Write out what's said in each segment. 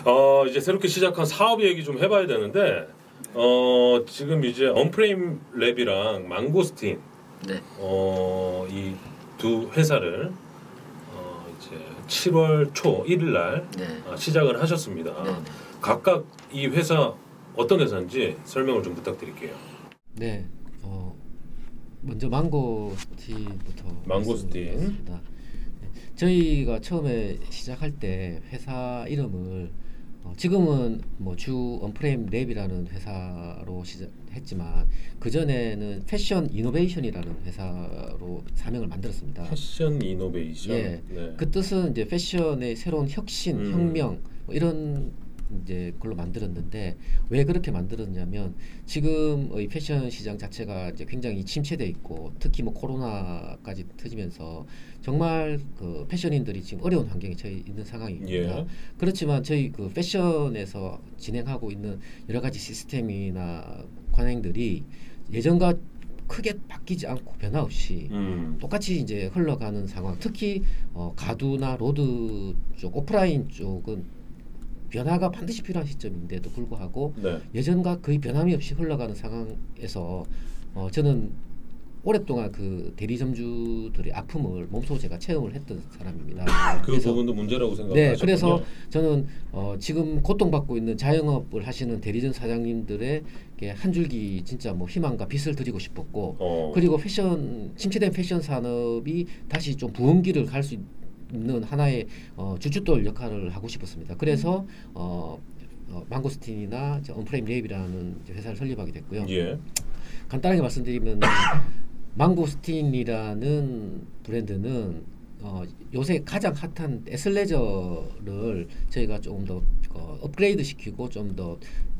이제 새롭게 시작한 사업 얘기 좀 해봐야 되는데 지금 이제 언프레임 랩이랑 망고스틴 네. 이 두 회사를 이제 7월 초 1일 날 네. 시작을 하셨습니다. 네. 각각 이 회사 어떤 회사인지 설명을 좀 부탁드릴게요. 네. 먼저 망고스틴부터 망고스틴. 말씀드리겠습니다. 네. 저희가 처음에 시작할 때 회사 이름을 지금은 뭐 주 언프레임 랩이라는 회사로 시작했지만 그 전에는 패션 이노베이션이라는 회사로 사명을 만들었습니다. 패션 이노베이션. 예, 네. 그 뜻은 이제 패션의 새로운 혁신, 혁명 뭐 이런 이제 걸로 만들었는데 왜 그렇게 만들었냐면 지금의 패션 시장 자체가 이제 굉장히 침체돼 있고 특히 뭐 코로나까지 터지면서 정말 그 패션인들이 지금 어려운 환경에 처해 있는 상황입니다. 예. 그렇지만 저희 그 패션에서 진행하고 있는 여러 가지 시스템이나 관행들이 예전과 크게 바뀌지 않고 변화 없이 똑같이 이제 흘러가는 상황. 특히 가두나 로드 쪽 오프라인 쪽은 변화가 반드시 필요한 시점인데도 불구하고 네. 예전과 거의 변함이 없이 흘러가는 상황에서 저는 오랫동안 그 대리점주들의 아픔을 몸소 제가 체험을 했던 사람입니다. 그 그래서, 부분도 문제라고 생각하셨군요. 네, 그래서 저는 지금 고통받고 있는 자영업을 하시는 대리점 사장님들의 한 줄기 진짜 뭐 희망과 빛을 드리고 싶었고 그리고 침체된 패션 산업이 다시 좀 부흥기를 갈 수 있는 하나의 주춧돌 역할을 하고 싶었습니다. 그래서 망고스틴이나 언프레임 랩이라는 회사를 설립하게 됐고요. 예. 간단하게 말씀드리면 망고스틴이라는 브랜드는 요새 가장 핫한 에슬레저를 저희가 조금 더 업그레이드 시키고 좀 더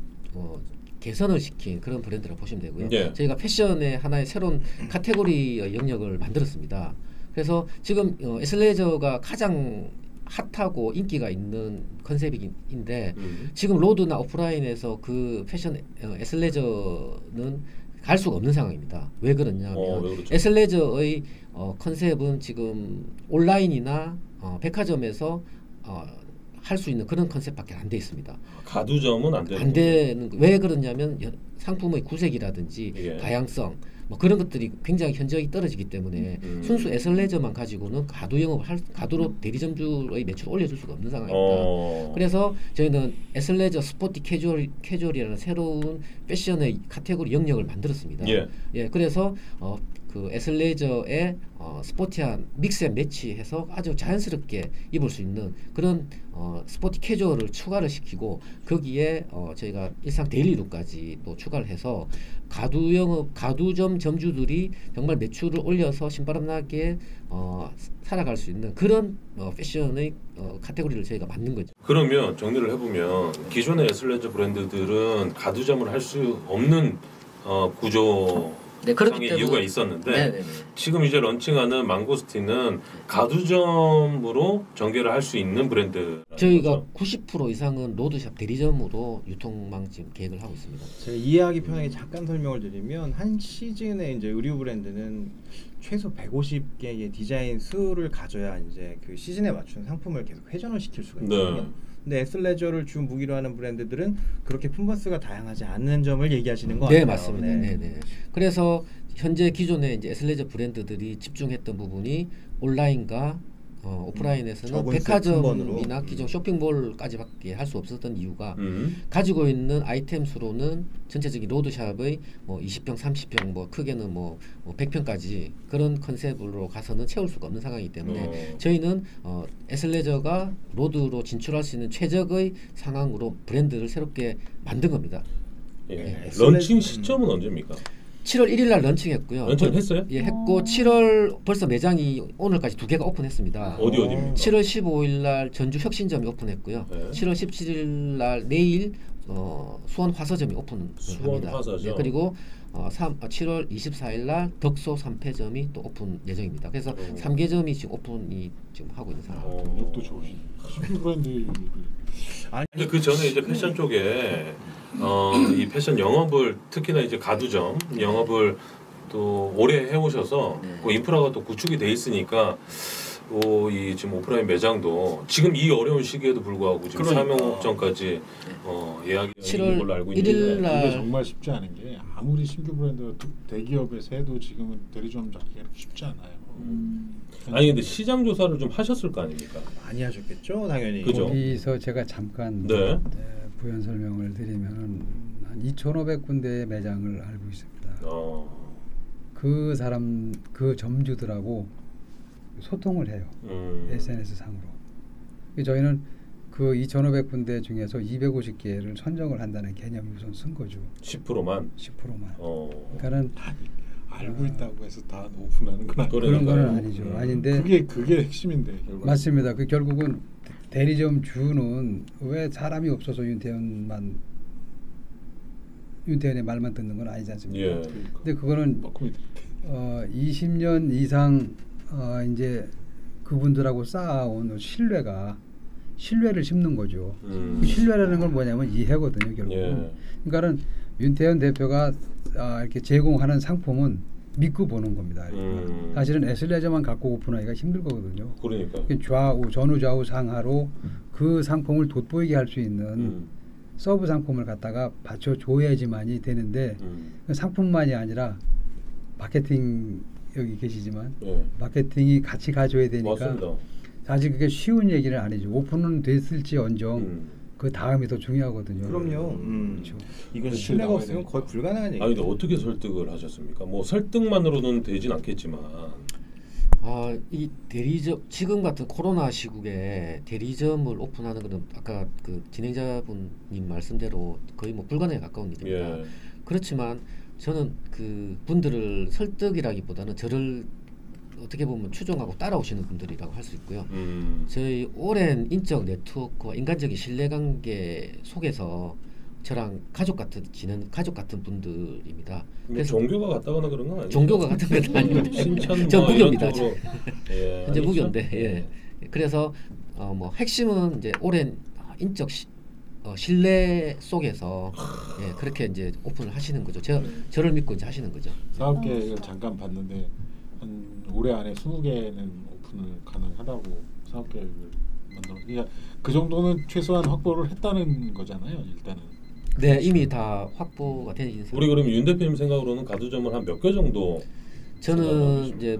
개선을 시킨 그런 브랜드라고 보시면 되고요. 예. 저희가 패션의 하나의 새로운 카테고리의 영역을 만들었습니다. 그래서 지금 에슬레저가 가장 핫하고 인기가 있는 컨셉인데 지금 로드나 오프라인에서 그 패션 에슬레저는 갈 수가 없는 상황입니다. 왜 그러냐면 왜 그렇죠? 에슬레저의 컨셉은 지금 온라인이나 백화점에서 할 수 있는 그런 컨셉밖에 안 돼 있습니다. 가두점은 안 되는. 안 되는 왜 그러냐면 상품의 구색이라든지 예. 다양성 뭐 그런 것들이 굉장히 현저히 떨어지기 때문에 순수 에슬레저만 가지고는 가두 영업을 가두로 대리점주의 매출을 올려줄 수가 없는 상황입니다. 그래서 저희는 에슬레저 스포티 캐주얼이라는 새로운 패션의 카테고리 영역을 만들었습니다. 예. 예, 그래서 그 에슬레저의 스포티한 믹스앤 매치해서 아주 자연스럽게 입을 수 있는 그런 스포티 캐주얼을 추가를 시키고 거기에 저희가 일상 데일리룩까지 또 추가를 해서 가두점 점주들이 정말 매출을 올려서 신바람나게 살아갈 수 있는 그런 패션의 카테고리를 저희가 만든 거죠. 그러면 정리를 해보면 기존의 에슬레저 브랜드들은 가두점을 할 수 없는 구조 네, 상의 이유가 있었는데 네네네. 지금 이제 런칭하는 망고스틴은 가두점으로 전개를 할 수 있는 브랜드. 저희가 90% 이상은 로드샵 대리점으로 유통망 지금 계획을 하고 있습니다. 제가 이해하기 편하게 잠깐 설명을 드리면 한 시즌에 이제 의류 브랜드는 최소 150개의 디자인 수를 가져야 이제 그 시즌에 맞춘 상품을 계속 회전을 시킬 수가 있거든요. 네. 근데 에슬레저를 주 무기로 하는 브랜드들은 그렇게 품번수가 다양하지 않는 점을 얘기하시는 거 네, 같아요. 맞습니다. 네, 네. 그래서 현재 기존의 이제 에슬레저 브랜드들이 집중했던 부분이 온라인과 오프라인에서는 적은 백화점이나 기존 쇼핑몰까지밖에 할 수 없었던 이유가 가지고 있는 아이템 수로는 전체적인 로드샵의 뭐 20평, 30평, 뭐 크게는 뭐 100평까지 그런 컨셉으로 가서는 채울 수가 없는 상황이기 때문에 저희는 에슬레저가 로드로 진출할 수 있는 최적의 상황으로 브랜드를 새롭게 만든 겁니다. 예. 네. 런칭 시점은 언제입니까? 7월 1일 날 런칭했고요. 런칭했어요? 예, 했고 7월 벌써 매장이 오늘까지 2개가 오픈했습니다. 어디입니까? 7월 15일 날 전주 혁신점이 오픈했고요. 네. 7월 17일 날 내일 수원 화서점이 오픈합니다. 수원 화서점. 네, 그리고 7월 24일 날 덕소 3패점이 또 오픈 예정입니다. 그래서 3개점이 지금 오픈이 지금 하고 있는 상황입니다. 역도 좋으신 쇼핑 브랜드. 근데 그 전에 이제 패션 쪽에 이 패션 영업을 특히나 이제 가두점 영업을 또 오래 해오셔서 네. 그 인프라가 또 구축이 돼 있으니까 이 지금 오프라인 매장도 지금 이 어려운 시기에도 불구하고 지금 그러니까. 사명업전까지 예약이 7월 있는 걸로 알고 1일 있는데 날 이게 정말 쉽지 않은 게 아무리 신규 브랜드 대기업에서 해도 지금은 대리점 잡기가 쉽지 않아요. 아니 근데 시장 조사를 좀 하셨을 거 아닙니까? 많이 하셨겠죠, 당연히. 그죠? 거기서 제가 잠깐 네. 부연 설명을 드리면 한 2,500군데의 매장을 알고 있습니다. 그 사람 그 점주들하고 소통을 해요. SNS 상으로. 저희는 그 2,500군데 중에서 250개를 선정을 한다는 개념이 우선 쓴 거죠. 10%만. 10%만. 그러니까는 알고 있다고 해서 다 오픈하는 건 아니고 그런 거는 아니죠. 아닌데 그게 핵심인데. 맞습니다. 그 결국은 대리점 주는 왜 사람이 없어서 윤태현의 말만 듣는 건 아니지 않습니까? 예. 근데 그거는 20년 이상 이제 그분들하고 쌓아온 신뢰를 심는 거죠. 그 신뢰라는 건 뭐냐면 이해거든요, 결국은. 예. 그러니까는 윤태현 대표가 이렇게 제공하는 상품은 믿고 보는 겁니다. 사실은 에슬레저만 갖고 오픈하기가 힘들 거거든요. 그러니까. 전후 좌우 상하로 그 상품을 돋보이게 할 수 있는 서브 상품을 갖다가 받쳐줘야지만이 되는데 그 상품만이 아니라 마케팅 여기 계시지만 마케팅이 같이 가줘야 되니까 맞습니다. 사실 그게 쉬운 얘기는 아니죠. 오픈은 됐을지언정 그 다음이 더 중요하거든요. 그럼요. 그렇죠. 이건 신뢰가 없으면 거의 불가능한 얘기죠. 아니 근데 어떻게 설득을 하셨습니까? 뭐 설득만으로는 되진 않겠지만. 이 대리점 지금 같은 코로나 시국에 대리점을 오픈하는 것은 아까 그 진행자분님 말씀대로 거의 뭐 불가능에 가까운 일입니다. 예. 그렇지만 저는 그 분들을 설득이라기보다는 저를 어떻게 보면 추종하고 따라오시는 분들이라고 할 수 있고요. 저희 오랜 인적 네트워크와 인간적인 신뢰관계 속에서 저랑 가족 같은 분들입니다. 그래서 종교가 같다거나 그런 건 아니죠? 종교가 같은 건 아닌데 신천 전 뭐 무교입니다. 이런 쪽으로. 예, 현재 아니죠? 무교인데 예. 그래서 뭐 핵심은 이제 오랜 인적 신뢰 속에서 그렇게 이제 오픈을 하시는 거죠. 저를 믿고 이제 하시는 거죠. 사업 계획을 잠깐 봤는데 한 올해 안에 20개는 오픈을 가능하다고 사업 계획을 만들어. 그러니까 그 정도는 최소한 확보를 했다는 거잖아요. 일단은. 네, 이미 다 확보가 된 상태. 우리 그럼 윤 대표님 생각으로는 가두점을 한 몇 개 정도? 저는 이제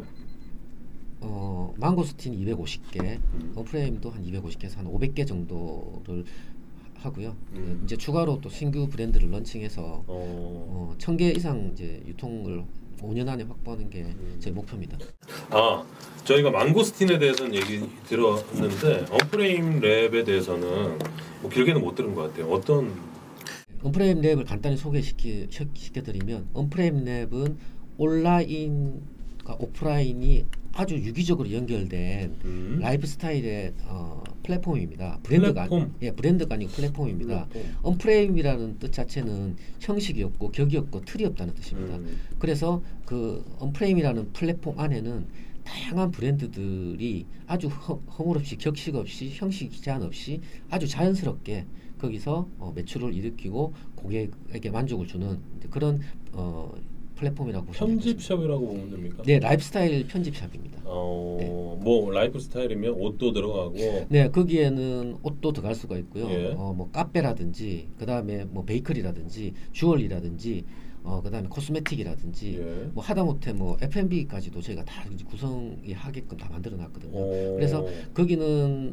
망고스틴 250개, 언프레임도 한 250개에서 한 500개 정도를 하고요. 이제 추가로 또 신규 브랜드를 런칭해서 1,000개 이상 이제 유통을 5년 안에 확보하는 게 제 목표입니다. 저희가 망고스틴에 대해서는 얘기 들었는데 언프레임 랩에 대해서는 뭐 길게는 못 들은 것 같아요. 어떤? 언프레임 랩을 간단히 소개시켜드리면 언프레임 랩은 온라인과 오프라인이 아주 유기적으로 연결된 라이프스타일의 플랫폼입니다. 브랜드가 아니고 플랫폼입니다. 언프레임이라는 뜻 자체는 형식이 없고 격이 없고 틀이 없다는 뜻입니다. 그래서 그 언프레임이라는 플랫폼 안에는 다양한 브랜드들이 아주 허물없이 격식 없이 형식 제한 없이 아주 자연스럽게 거기서 매출을 일으키고 고객에게 만족을 주는 그런 플랫폼이라고 보시면 편집샵이라고 보면 됩니까? 네, 라이프스타일 편집샵입니다. 뭐 라이프스타일이면 옷도 들어가고. 네, 거기에는 옷도 들어갈 수가 있고요. 예. 뭐 카페라든지 그다음에 뭐 베이커리라든지 주얼리라든지 그다음에 코스메틱이라든지 뭐 하다못해 뭐 F&B까지도 저희가 다 구성이 하게끔 다 만들어 놨거든요. 그래서 거기는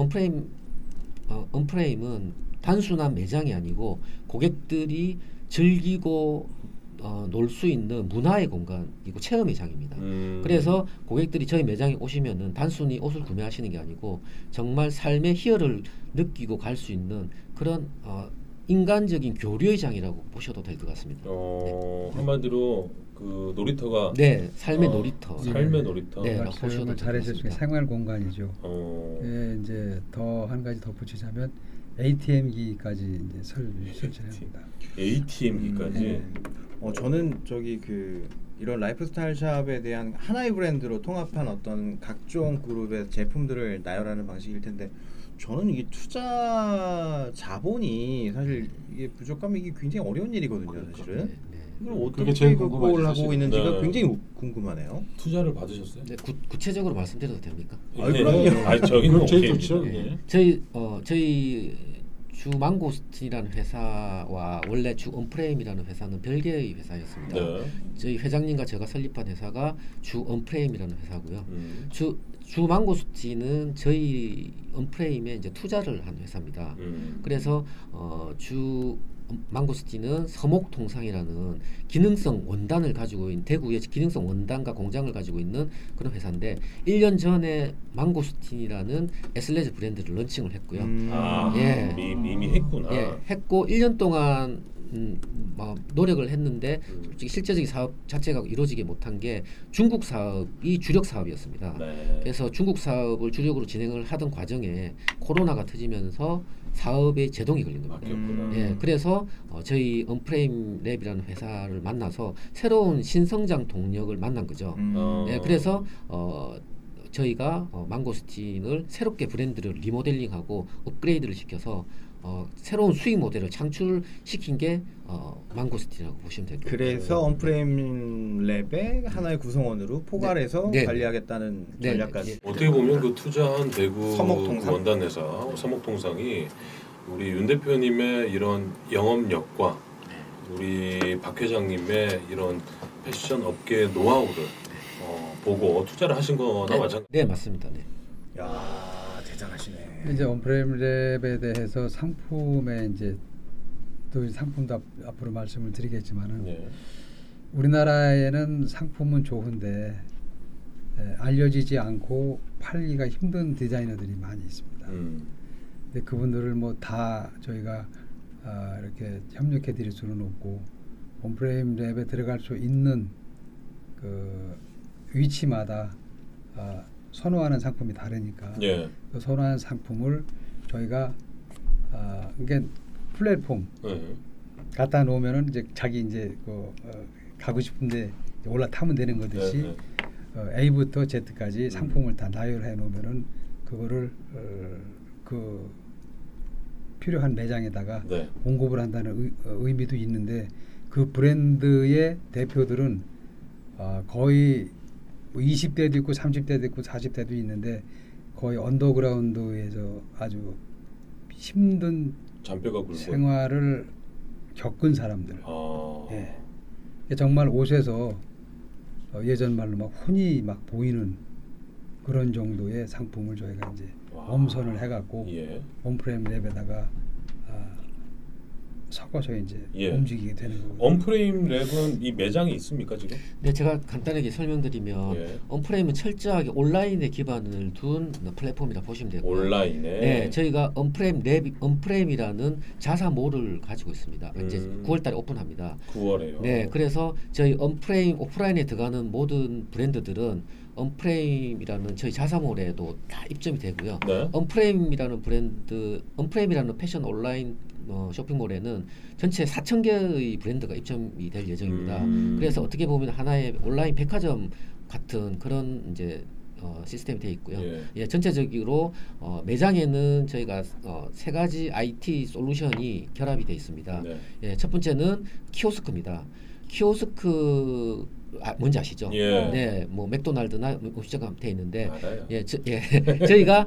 언프레임은 단순한 매장이 아니고 고객들이 즐기고 놀 수 있는 문화의 공간이고 체험 매장입니다. 그래서 고객들이 저희 매장에 오시면은 단순히 옷을 구매하시는 게 아니고 정말 삶의 희열을 느끼고 갈 수 있는 그런 인간적인 교류의 장이라고 보셔도 될 것 같습니다. 한마디로 그 놀이터가 삶의 놀이터. 삶의 놀이터. 네, 말씀을 잘해주셨습니다. 생활 공간이죠. 이제 더 한 가지 덧붙이자면 ATM기까지 이제 설치합니다. ATM기까지. 저는 이런 라이프스타일 샵에 대한 하나의 브랜드로 통합한 어떤 각종 그룹의 제품들을 나열하는 방식일 텐데 저는 이게 투자 자본이 사실 이게 부족하면 이게 굉장히 어려운 일이거든요, 사실은. 이걸 그게 어떻게 제일 극복을 궁금하죠, 하고 사실은. 있는지가 네. 굉장히 궁금하네요. 투자를 받으셨어요? 네, 구체적으로 말씀드려도 됩니까? 그럼요. 아니 저기는 그럼 제일 오케이. 좋죠. 네. 예. 저희 주 망고스틴이라는 회사와 원래 주 언프레임이라는 회사는 별개의 회사였습니다. 네. 저희 회장님과 제가 설립한 회사가 주 언프레임이라는 회사고요. 음. 주 망고스틴은 저희 언프레임에 이제 투자를 한 회사입니다. 그래서 주 망고스틴은 서목통상이라는 기능성 원단을 가지고 있는 대구의 기능성 원단과 공장을 가지고 있는 그런 회사인데 1년 전에 망고스틴이라는 에슬레즈 브랜드를 런칭을 했고요. 아, 예. 이미 했구나. 예, 했고 1년 동안 노력을 했는데 솔직히 실제적인 사업 자체가 이루어지지 못한 게 중국 사업이 주력 사업이었습니다. 네. 그래서 중국 사업을 주력으로 진행을 하던 과정에 코로나가 터지면서 사업에 제동이 걸린 겁니다. 바뀌었구나. 예, 그래서 저희 언프레임 랩이라는 회사를 만나서 새로운 신성장 동력을 만난 거죠. 예, 그래서 저희가 망고스틴을 새롭게 브랜드를 리모델링하고 업그레이드를 시켜서 새로운 수익 모델을 창출시킨 게 망고스틴이라고 보시면 될 거예요. 그래서 언프레임 랩의 하나의 구성원으로 포괄해서 네. 관리하겠다는 네. 전략까지. 어떻게 보면 그 투자한 대구 서목통상. 원단회사 서목통상이 우리 윤 대표님의 이런 영업력과 우리 박 회장님의 이런 패션 업계 노하우를 보고 투자를 하신 거나 마찬가지. 네, 맞습니다. 네. 야, 대단하시네. 이제 언프레임 랩에 대해서 상품에 이제 또 상품도 앞으로 말씀을 드리겠지만은 네. 우리나라에는 상품은 좋은데 알려지지 않고 팔기가 힘든 디자이너들이 많이 있습니다. 근데 그분들을 뭐 다 저희가 이렇게 협력해 드릴 수는 없고 언프레임 랩에 들어갈 수 있는 그 위치마다 선호하는 상품이 다르니까 예. 그 선호하는 상품을 저희가 이게 플랫폼 네. 갖다 놓으면은 이제 자기 이제 가고 싶은데 올라타면 되는 거듯이 네, A부터 Z까지 상품을 다 나열해 놓으면은 그거를 그 필요한 매장에다가 네. 공급을 한다는 의미도 있는데 그 브랜드의 대표들은 거의 20대도 있고 30대도 있고 40대도 있는데 거의 언더그라운드에서 아주 힘든 잔뼈가 굵은. 생활을 겪은 사람들. 아. 예. 정말 옷에서 예전 말로 막 혼이 막 보이는 그런 정도의 상품을 저희가 이제 엄선을 해갖고 예. 언프레임 랩에다가 섞어서 이제 예. 움직이게 되는 거고. 언프레임 랩은 이 매장이 있습니까 지금? 네, 제가 간단하게 설명드리면 예. 언프레임은 철저하게 온라인에 기반을 둔 플랫폼이라 보시면 되고요. 온라인에. 네, 저희가 언프레임이라는 자사몰을 가지고 있습니다. 이제 9월달에 오픈합니다. 9월에요. 네, 그래서 저희 언프레임 오프라인에 들어가는 모든 브랜드들은 언프레임이라는 저희 자사몰에도 다 입점이 되고요. 네. 언프레임이라는 패션 온라인 쇼핑몰에는 전체 4,000개의 브랜드가 입점이 될 예정입니다. 그래서 어떻게 보면 하나의 온라인 백화점 같은 그런 이제 시스템이 되어 있고요. 예, 전체적으로 매장에는 저희가 세 가지 IT 솔루션이 결합이 되어 있습니다. 네. 예, 첫 번째는 키오스크입니다. 키오스크 뭔지 아시죠? 예. 네, 뭐 맥도날드나 음식점 돼 있는데, 알아요. 저희가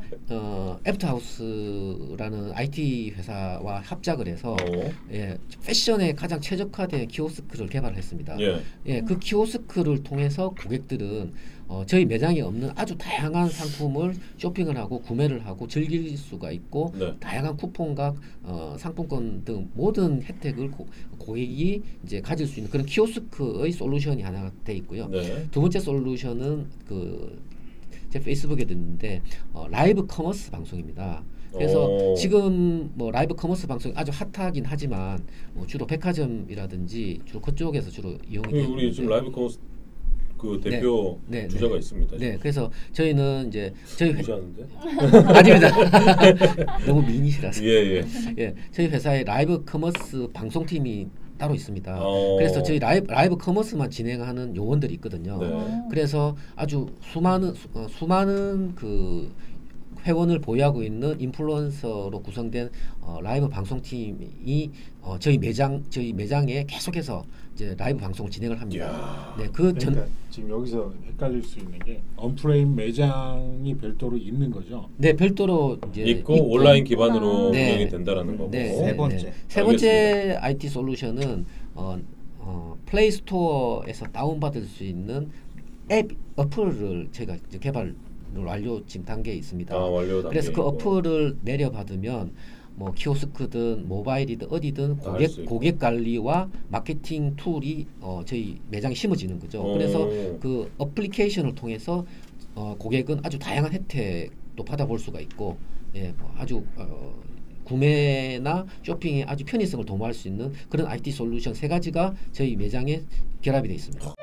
애프터하우스라는 IT 회사와 합작을 해서 패션에 가장 최적화된 키오스크를 개발했습니다. 예, 그 키오스크를 통해서 고객들은 저희 매장에 없는 아주 다양한 상품을 쇼핑을 하고 구매를 하고 즐길 수가 있고 네. 다양한 쿠폰과 상품권 등 모든 혜택을 고객이 이제 가질 수 있는 그런 키오스크의 솔루션이 하나 돼 있고요. 네. 두 번째 솔루션은 제 페이스북에 있는데 라이브 커머스 방송입니다. 그래서 지금 뭐 라이브 커머스 방송이 아주 핫하긴 하지만 주로 백화점이라든지 주로 그쪽에서 주로 이용이 되고 우리 지금 라이브 커머스 그 대표 네, 주자가 네. 있습니다. 네, 그래서 저희는 이제 저희 무시하는데? 아닙니다. 너무 미니시라서. 예. 예, 저희 회사에 라이브 커머스 방송팀이 따로 있습니다. 어. 그래서 저희 라이브 커머스만 진행하는 요원들이 있거든요. 네. 그래서 아주 수많은 그 회원을 보유하고 있는 인플루언서로 구성된 라이브 방송팀이 저희 매장에 계속해서 이제 라이브 방송을 진행을 합니다. 네, 그러니까 지금 여기서 헷갈릴 수 있는 게 언프레임 매장이 별도로 있는 거죠. 네, 별도로 이제 있고 온라인 기반으로 운영이 된다라는 거고. 네, 세 번째. 네. 세 번째 IT 솔루션은 플레이 스토어에서 다운받을 수 있는 어플을 제가 이제 개발 완료 지금 단계에 있습니다. 완료 단계. 그래서 그 어플을 내려받으면 뭐 키오스크든 모바일이든 어디든 고객 관리와 마케팅 툴이 저희 매장에 심어지는 거죠. 그래서 그 어플리케이션을 통해서 고객은 아주 다양한 혜택도 받아볼 수가 있고, 예, 뭐 아주 구매나 쇼핑에 아주 편의성을 도모할 수 있는 그런 IT 솔루션 세 가지가 저희 매장에 결합이 되어 있습니다.